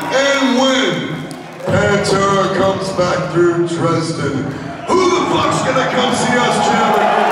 And when PANTERA comes back through Dresden, who the fuck's gonna come see us, Chandler?